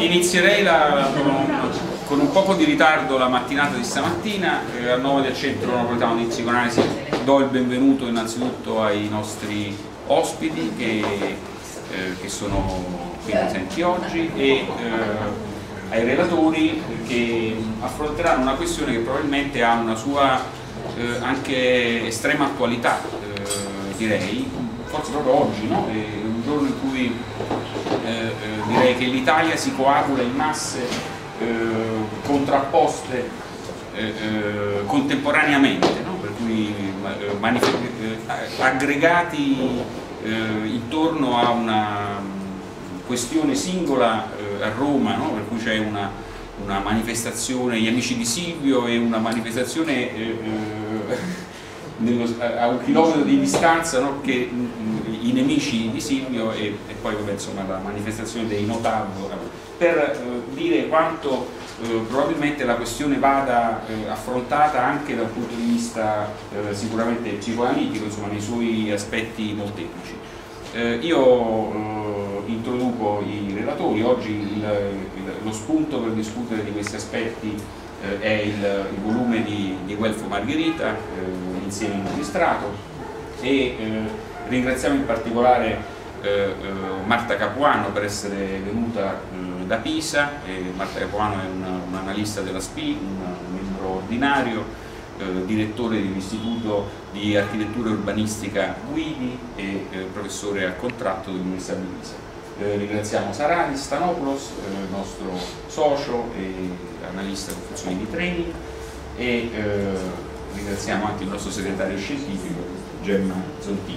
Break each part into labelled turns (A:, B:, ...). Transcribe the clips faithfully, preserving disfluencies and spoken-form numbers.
A: Inizierei la, con, con un poco di ritardo la mattinata di stamattina. Eh, a nome del Centro Napoletano di Psicoanalisi do il benvenuto innanzitutto ai nostri ospiti che, eh, che sono qui presenti oggi e eh, ai relatori che affronteranno una questione che probabilmente ha una sua eh, anche estrema attualità, eh, direi, forse proprio oggi, no? È un giorno in cui eh, eh, direi che l'Italia si coagula in masse eh, contrapposte eh, eh, contemporaneamente, no? Per cui eh, aggregati eh, intorno a una questione singola eh, a Roma, no? Per cui c'è una, una manifestazione, gli amici di Silvio, e una manifestazione eh, eh, nello, a un chilometro di distanza, no? Che mh, i nemici di Silvio e, e poi vabbè, insomma, la manifestazione dei Notav, per eh, dire quanto eh, probabilmente la questione vada eh, affrontata anche dal punto di vista eh, sicuramente psicoanalitico, insomma, nei suoi aspetti molteplici. Eh, io eh, introduco i relatori. Oggi il, il, lo spunto per discutere di questi aspetti eh, è il, il volume di, di Guelfo Margherita, eh, insieme magistrato, e eh, ringraziamo in particolare eh, eh, Marta Capuano per essere venuta eh, da Pisa. E Marta Capuano è un analista della S P I, un, un membro ordinario, Eh, direttore dell'Istituto di Architettura e Urbanistica Guidi e eh, professore al contratto dell'Università di Pisa. Eh, ringraziamo Sarali Stanopoulos, eh, nostro socio e analista con funzioni di training, e eh, ringraziamo anche il nostro segretario scientifico Gemma Zontini.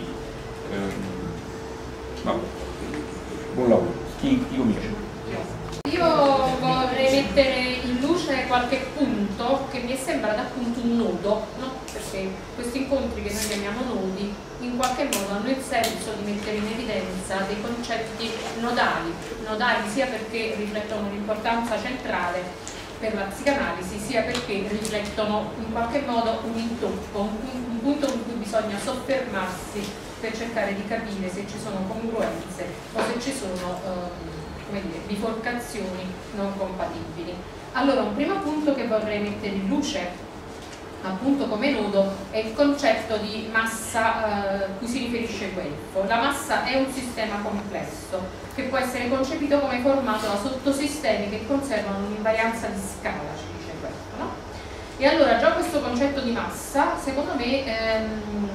A: Eh, vabbè. Buon lavoro. Chi, chi comincia?
B: Io vorrei mettere in luce qualche punto che mi sembra appunto un nodo, no? Perché questi incontri che noi chiamiamo nodi in qualche modo hanno il senso di mettere in evidenza dei concetti nodali, nodali sia perché riflettono un'importanza centrale per la psicanalisi, sia perché riflettono in qualche modo un intoppo, un, un punto in cui bisogna soffermarsi per cercare di capire se ci sono congruenze o se ci sono eh, come dire, biforcazioni non compatibili. Allora, un primo punto che vorrei mettere in luce, appunto come nodo, è il concetto di massa eh, cui si riferisce Guelfo. La massa è un sistema complesso che può essere concepito come formato da sottosistemi che conservano un'invarianza di scala, ci dice Guelfo, no? E allora già questo concetto di massa, secondo me, ehm,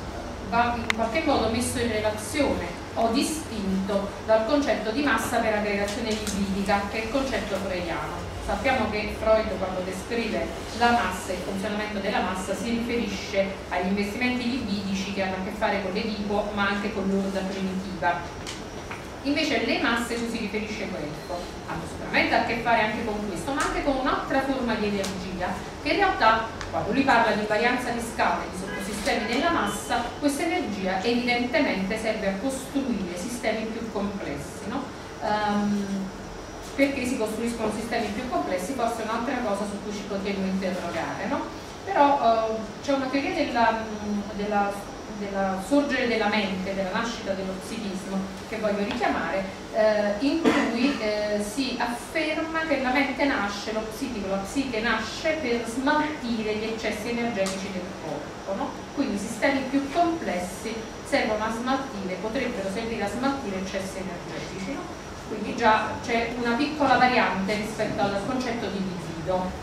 B: va in qualche modo messo in relazione o distinto dal concetto di massa per aggregazione libidica, che è il concetto freudiano. Sappiamo che Freud, quando descrive la massa e il funzionamento della massa, si riferisce agli investimenti libidici che hanno a che fare con l'Edipo ma anche con l'orda primitiva. Invece le masse cui si riferisce Guelfo hanno sicuramente a che fare anche con questo, ma anche con un'altra forma di energia che in realtà, quando lui parla di invarianza di scala e di sottosistemi nella massa, questa energia evidentemente serve a costruire sistemi più complessi, no? Um, perché si costruiscono sistemi più complessi, forse è un'altra cosa su cui ci potremmo interrogare, no? Però uh, c'è una teoria della, della della sorgere della mente, della nascita dello psichismo, che voglio richiamare, eh, in cui eh, si afferma che la mente nasce, lo psichico, la psiche nasce per smaltire gli eccessi energetici del corpo, no? Quindi sistemi più complessi servono a smaltire, potrebbero servire a smaltire eccessi energetici, no? Quindi già c'è una piccola variante rispetto al concetto di libido.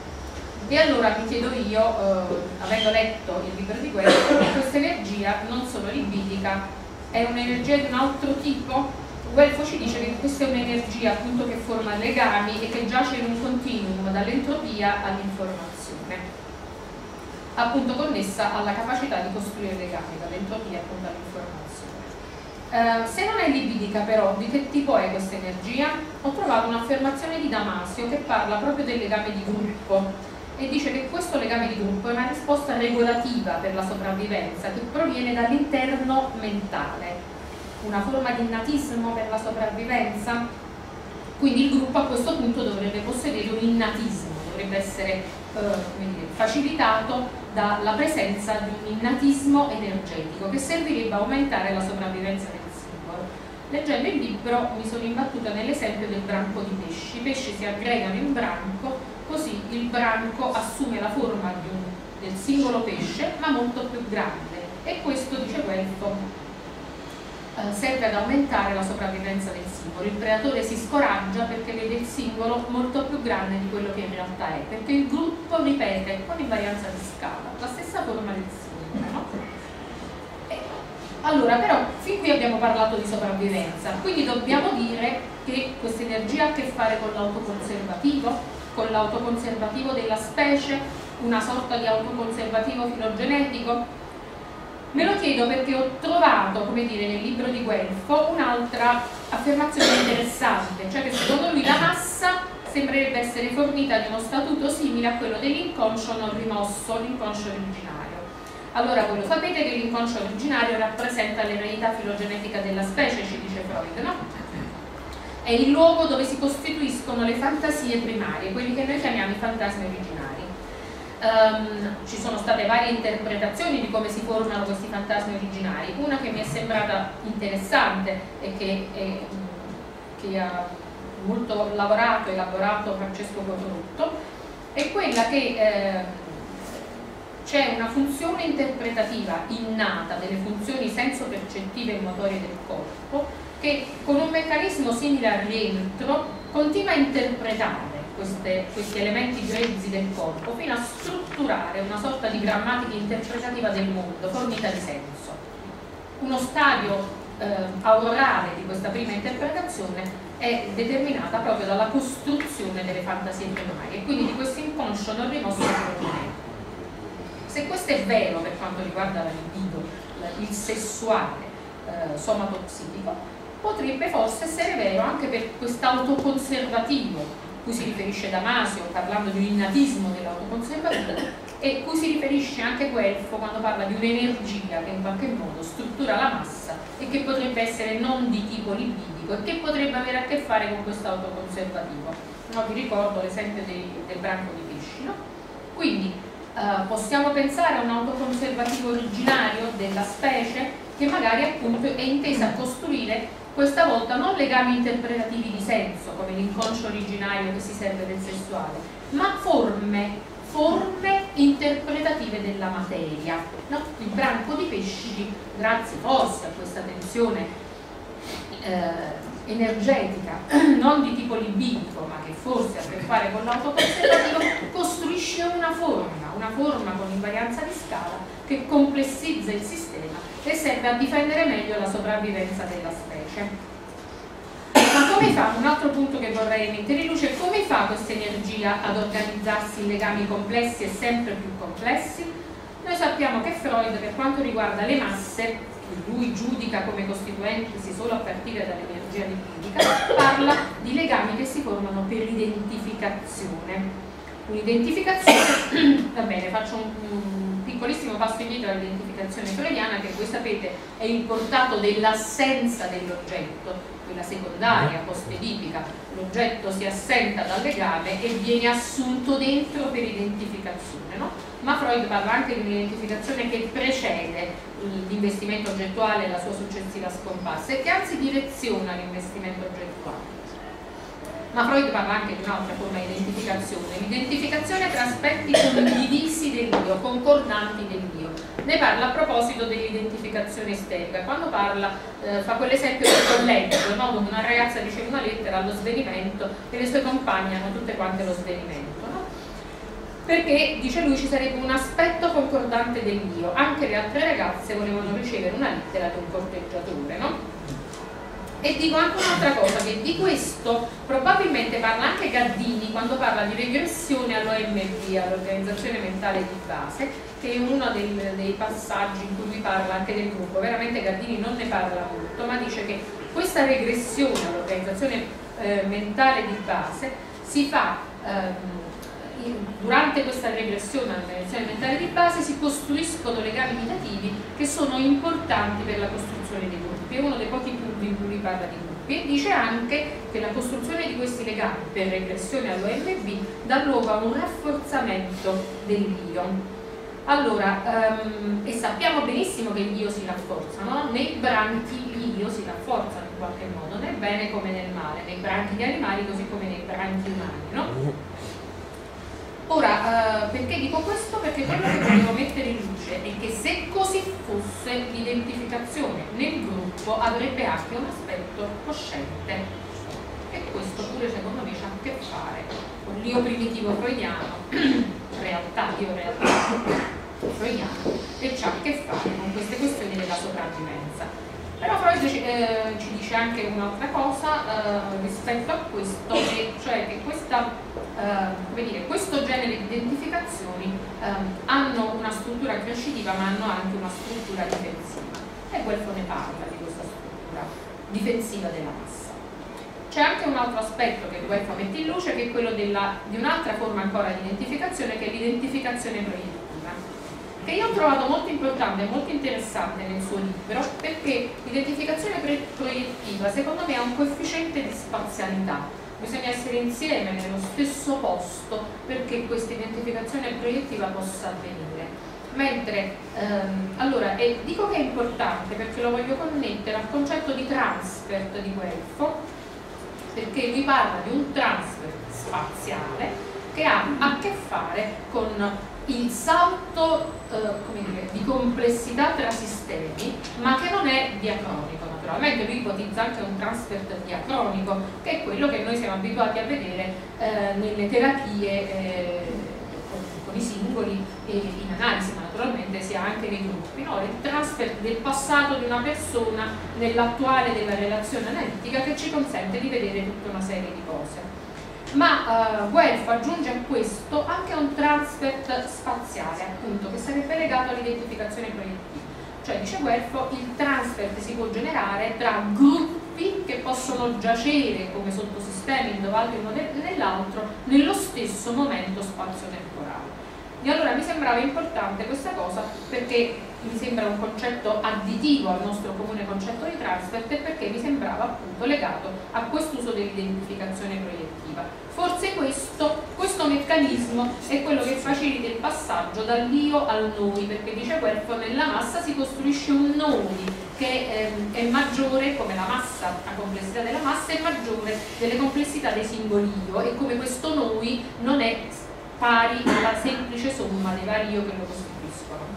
B: E allora mi chiedo io, eh, avendo letto il libro di Guelfo, questa energia non solo libidica, è un'energia di un altro tipo? Guelfo ci dice che questa è un'energia appunto che forma legami e che giace in un continuum dall'entropia all'informazione, appunto connessa alla capacità di costruire legami dall'entropia appunto all'informazione. Uh, se non è libidica però, di che tipo è questa energia? Ho trovato un'affermazione di Damasio che parla proprio del legame di gruppo e dice che questo legame di gruppo è una risposta regolativa per la sopravvivenza che proviene dall'interno mentale, una forma di innatismo per la sopravvivenza. Quindi il gruppo a questo punto dovrebbe possedere un innatismo, dovrebbe essere eh, come dire, facilitato dalla presenza di un innatismo energetico che servirebbe a aumentare la sopravvivenza del singolo. Leggendo il libro mi sono imbattuta nell'esempio del branco di pesci. I pesci si aggregano in branco, così il branco assume la forma di un, del singolo pesce, ma molto più grande, e questo, dice Guelfo, eh, serve ad aumentare la sopravvivenza del singolo. Il predatore si scoraggia perché vede il singolo molto più grande di quello che in realtà è, perché il gruppo ripete con invarianza di scala la stessa forma del singolo, no? Allora, però, fin qui abbiamo parlato di sopravvivenza, quindi dobbiamo dire che questa energia ha a che fare con l'autoconservativo, con l'autoconservativo della specie, una sorta di autoconservativo filogenetico? Me lo chiedo perché ho trovato, come dire, nel libro di Guelfo un'altra affermazione interessante, cioè che secondo lui la massa sembrerebbe essere fornita di uno statuto simile a quello dell'inconscio non rimosso, l'inconscio originario. Allora, voi lo sapete che l'inconscio originario rappresenta l'eredità filogenetica della specie, ci dice Freud, no? È il luogo dove si costituiscono le fantasie primarie, quelli che noi chiamiamo i fantasmi originari. Um, ci sono state varie interpretazioni di come si formano questi fantasmi originari. Una che mi è sembrata interessante e che, è, che ha molto lavorato e elaborato Francesco Corrotto è quella che eh, c'è una funzione interpretativa innata delle funzioni senso-percettive e motorie del corpo che con un meccanismo simile al rientro continua a interpretare queste, questi elementi grezzi del corpo fino a strutturare una sorta di grammatica interpretativa del mondo fornita di senso. Uno stadio eh, aurorale di questa prima interpretazione è determinata proprio dalla costruzione delle fantasie primarie e quindi di questo inconscio non rimosso filogenetico. Se questo è vero per quanto riguarda la libido, il sessuale eh, somatopsichico, potrebbe forse essere vero anche per quest'autoconservativo cui si riferisce Damasio parlando di un innatismo dell'autoconservativo e cui si riferisce anche Guelfo quando parla di un'energia che in qualche modo struttura la massa e che potrebbe essere non di tipo libidico e che potrebbe avere a che fare con questo autoconservativo. No, vi ricordo l'esempio del branco di pesci, no? Quindi Uh, possiamo pensare a un autoconservativo originario della specie che magari appunto è intesa a costruire questa volta non legami interpretativi di senso come l'inconscio originario che si serve del sessuale, ma forme, forme interpretative della materia, no? Il branco di pesci, grazie forse a questa tensione eh, energetica non di tipo libidico ma che forse ha a che fare con l'autoconservativo, costruisce una forma, una forma con invarianza di scala che complessizza il sistema e serve a difendere meglio la sopravvivenza della specie. Ma come fa, un altro punto che vorrei mettere in luce, come fa questa energia ad organizzarsi in legami complessi e sempre più complessi? Noi sappiamo che Freud, per quanto riguarda le masse, lui giudica come costituentisi solo a partire dall'energia libidica, parla di legami che si formano per identificazione. Un'identificazione, va bene, faccio un, un piccolissimo passo indietro all'identificazione freudiana, che voi sapete è il portato dell'assenza dell'oggetto, quella secondaria, post-edipica. L'oggetto si assenta dal legame e viene assunto dentro per identificazione, no? Ma Freud parla anche di un'identificazione che precede l'investimento oggettuale e la sua successiva scomparsa e che anzi direziona l'investimento oggettuale. Ma Freud parla anche di un'altra forma di identificazione, l'identificazione tra aspetti condivisi dell'io, concordanti dell'io. Ne parla a proposito dell'identificazione isterica, quando parla, eh, fa quell'esempio del collegio, no? Dove una ragazza riceve una lettera allo svenimento e le sue compagne hanno tutte quante lo svenimento, no? Perché, dice lui, ci sarebbe un aspetto concordante dell'io, anche le altre ragazze volevano ricevere una lettera di un corteggiatore, no? E dico anche un'altra cosa, che di questo probabilmente parla anche Gaddini quando parla di regressione all'O M B, all'organizzazione mentale di base, che è uno del, dei passaggi in cui lui parla anche del gruppo. Veramente Gaddini non ne parla molto, ma dice che questa regressione all'organizzazione eh, mentale di base si fa ehm, durante questa regressione all'organizzazione mentale di base si costruiscono legami imitativi che sono importanti per la costruzione dei gruppi. È uno dei pochi punti in cui lui parla di gruppi e dice anche che la costruzione di questi legami per regressione all'O M B dà luogo a un rafforzamento dell'io. Allora, um, e sappiamo benissimo che l'io si rafforza, no? Nei branchi l'io si rafforzano. qualche modo, nel bene come nel male, nei branchi di animali così come nei branchi umani, no? Ora, eh, perché dico questo? Perché quello che volevo mettere in luce è che se così fosse, l'identificazione nel gruppo avrebbe anche un aspetto cosciente, e questo pure secondo me c'ha a che fare con l'io primitivo freudiano, realtà, io realtà freudiano, e c'ha a che fare con queste questioni della sopravvivenza. Però Freud ci, eh, ci dice anche un'altra cosa eh, rispetto a questo, e cioè che questa, eh, come dire, questo genere di identificazioni eh, hanno una struttura conoscitiva ma hanno anche una struttura difensiva, e Guelfo ne parla di questa struttura difensiva della massa. C'è anche un altro aspetto che Guelfo mette in luce, che è quello della, di un'altra forma ancora di identificazione, che è l'identificazione proiettiva, che io ho trovato molto importante e molto interessante nel suo libro, perché l'identificazione proiettiva secondo me ha un coefficiente di spazialità, bisogna essere insieme nello stesso posto perché questa identificazione proiettiva possa avvenire. Mentre, ehm, allora, e dico che è importante perché lo voglio connettere al concetto di transfert di Guelfo, perché lui parla di un transfert spaziale che ha a che fare con il salto eh, come dire, di complessità tra sistemi, ma che non è diacronico. Naturalmente lui ipotizza anche un transfert diacronico, che è quello che noi siamo abituati a vedere eh, nelle terapie eh, con, con i singoli e in analisi, ma naturalmente si ha anche nei gruppi, no? Il transfert del passato di una persona nell'attuale della relazione analitica, che ci consente di vedere tutta una serie di cose. Ma uh, Guelfo aggiunge a questo anche un transfert spaziale, appunto, che sarebbe legato all'identificazione proiettiva. Cioè, dice Guelfo, il transfert si può generare tra gruppi che possono giacere come sottosistemi indovati uno nell'altro nello stesso momento spazio-temporale. E allora mi sembrava importante questa cosa perché mi sembra un concetto additivo al nostro comune concetto di transfert, e perché mi sembrava appunto legato a quest'uso dell'identificazione proiettiva. Forse questo, questo meccanismo è quello che facilita il passaggio dall'io al noi, perché dice Guelfo, nella massa si costruisce un noi che ehm, è maggiore, come la massa, la complessità della massa è maggiore delle complessità dei singoli io, e come questo noi non è pari alla semplice somma dei vari io che lo costituiscono.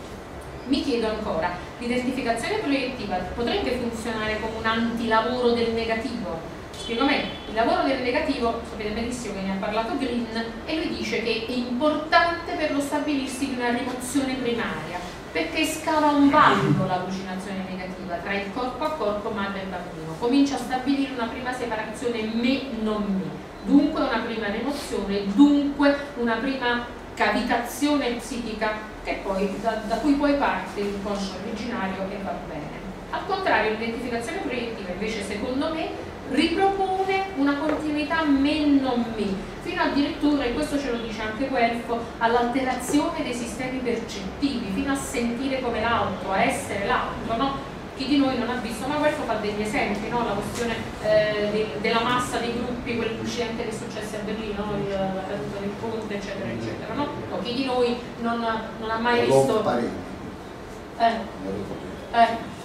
B: Mi chiedo ancora, l'identificazione proiettiva potrebbe funzionare come un antilavoro del negativo? Spiego meglio, il lavoro del negativo, sapete benissimo che ne ha parlato Green, e lui dice che è importante per lo stabilirsi di una rimozione primaria, perché scava un vaglio l'allucinazione negativa tra il corpo a corpo, madre e bambino, comincia a stabilire una prima separazione me-non me, dunque una prima rimozione, dunque una prima cavitazione psichica che poi, da, da cui poi parte il conscio originario e va bene. Al contrario, l'identificazione proiettiva invece, secondo me, ripropone una continuità me-non me, fino addirittura, e questo ce lo dice anche Guelfo, all'alterazione dei sistemi percettivi, fino a sentire come l'altro, a essere l'altro, no? Chi di noi non ha visto, ma Guelfo fa degli esempi, no? La questione eh, de, della massa dei gruppi, quell'incidente che è successo a Berlino, no? Il, la caduta del ponte, eccetera, eccetera, no? O chi di noi non, non ha mai visto... Eh? Eh?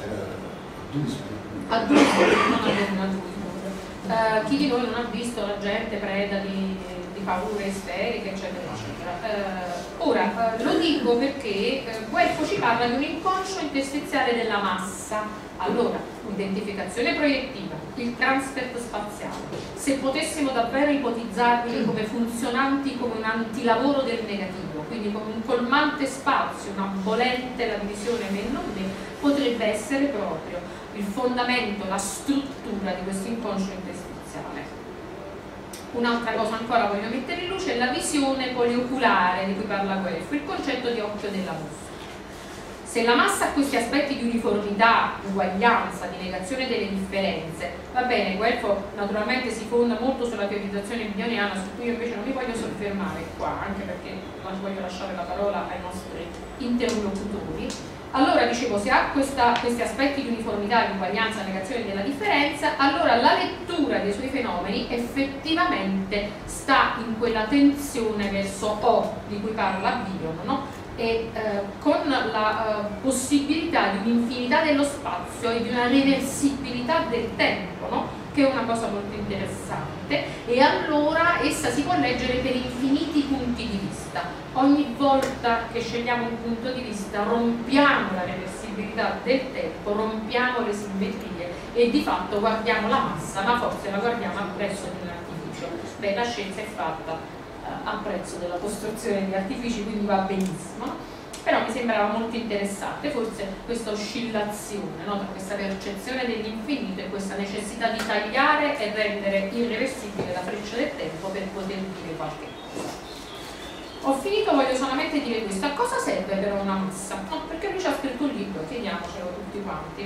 B: A Duisburg, non a Duisburg. Uh, chi di noi non ha visto la gente preda di, di paure isteriche, eccetera, eccetera. Uh, ora, uh, lo dico perché uh, Guelfo ci parla di un inconscio interstiziale della massa. Allora, l'identificazione proiettiva, il transfert spaziale, se potessimo davvero ipotizzarli come funzionanti come un antilavoro del negativo, quindi come un colmante spazio, un abolente la divisione me e non me, potrebbe essere proprio il fondamento, la struttura di questo inconscio interstiziale. Un'altra cosa ancora voglio mettere in luce è la visione polioculare di cui parla Guelfo, il concetto di occhio della mosca. Se la massa ha questi aspetti di uniformità, uguaglianza, di negazione delle differenze, va bene, Guelfo naturalmente si fonda molto sulla teorizzazione bioniana, su cui io invece non mi voglio soffermare qua, anche perché non voglio lasciare la parola ai nostri interlocutori. Allora, dicevo, se ha questa, questi aspetti di uniformità, di uguaglianza, negazione della differenza, allora la lettura dei suoi fenomeni effettivamente sta in quella tensione verso O di cui parla Bion, no? e eh, con la eh, possibilità di un'infinità dello spazio e di una reversibilità del tempo, no? Che è una cosa molto interessante, e allora essa si può leggere per infiniti punti di vista. Ogni volta che scegliamo un punto di vista rompiamo la reversibilità del tempo, rompiamo le simmetrie e di fatto guardiamo la massa, ma forse la guardiamo a prezzo di un artificio. Beh, la scienza è fatta eh, a prezzo della costruzione di artifici, quindi va benissimo. Però mi sembrava molto interessante forse questa oscillazione, no? Tra questa percezione dell'infinito e questa necessità di tagliare e rendere irreversibile la freccia del tempo per poter dire qualche cosa. Ho finito, voglio solamente dire questo: a cosa serve però una massa? No, perché lui ci ha scritto un libro, chiediamocelo tutti quanti.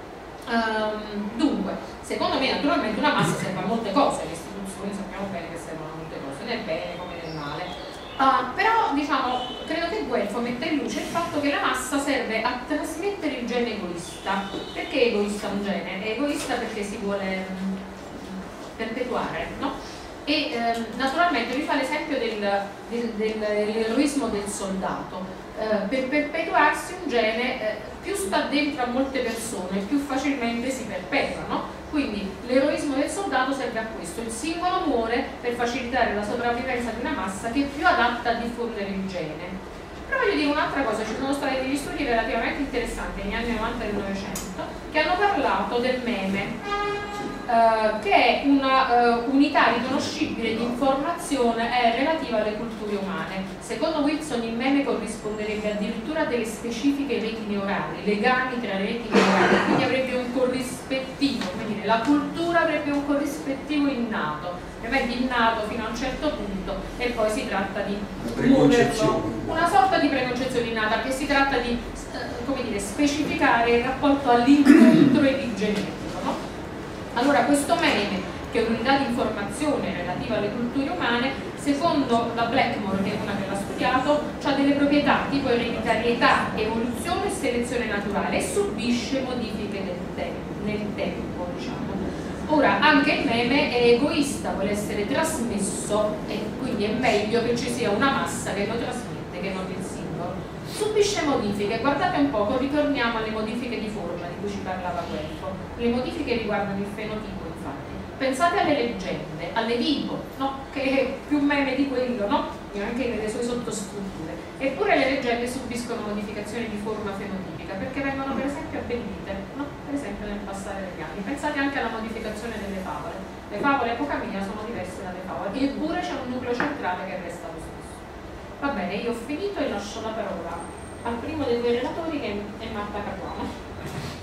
B: Um, dunque, secondo me naturalmente una massa serve a molte cose, le istituzioni sappiamo bene che servono a molte cose, nel bene come nel male. Uh, però diciamo, credo che Guelfo metta in luce il fatto che la massa serve a trasmettere il gene egoista. Perché è egoista un gene? È egoista perché si vuole mh, perpetuare, no? E ehm, naturalmente lui fa l'esempio del, del, del, dell'eroismo del soldato. Eh, per perpetuarsi un gene eh, più sta dentro a molte persone, più facilmente si perpetua, no? Quindi l'eroismo del soldato serve a questo: il singolo muore per facilitare la sopravvivenza di una massa che è più adatta a diffondere il gene. Però voglio dire un'altra cosa: ci sono stati degli studi relativamente interessanti negli anni novanta del Novecento che hanno parlato del meme, Uh, che è una uh, unità riconoscibile di informazione eh, relativa alle culture umane. Secondo Wilson il meme corrisponderebbe addirittura a delle specifiche reti neurali, legami tra reti neurali, quindi avrebbe un corrispettivo, quindi la cultura avrebbe un corrispettivo innato, ovviamente innato fino a un certo punto, e poi si tratta di muoverlo, una sorta di preconcezione innata, che si tratta di uh, come dire, specificare il rapporto all'incontro epigenetico. Allora questo meme, che è un'unità di informazione relativa alle culture umane, secondo la Blackmore, che è una che l'ha studiato, ha delle proprietà tipo ereditarietà, evoluzione e selezione naturale, e subisce modifiche nel, te nel tempo, diciamo. Ora, anche il meme è egoista, vuole essere trasmesso, e quindi è meglio che ci sia una massa che lo trasmette che non il singolo. Subisce modifiche, guardate un poco, ritorniamo alle modifiche di forma di cui ci parlava Guelfo. Le modifiche riguardano il fenotipo, infatti. Pensate alle leggende, all'Edipo, no? Che è più meme di quello, no? Anche nelle sue sottostrutture. Eppure le leggende subiscono modificazioni di forma fenotipica perché vengono per esempio abbellite, no? Per esempio nel passare degli anni. Pensate anche alla modificazione delle favole. Le favole a epoca mia sono diverse dalle favole, eppure c'è un nucleo centrale che resta lo stesso. Va bene, io ho finito e lascio la parola al primo dei due relatori, che è Marta Capuano.